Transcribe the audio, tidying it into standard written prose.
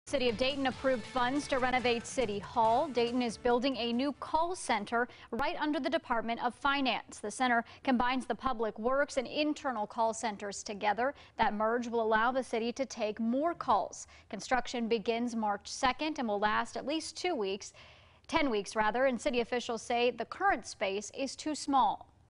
City of Dayton approved funds to renovate City Hall. Dayton is building a new call center right under the Department of Finance. The center combines the public works and internal call centers together. That merge will allow the city to take more calls. Construction begins March 2nd and will last at least 10 weeks rather, and city officials say the current space is too small.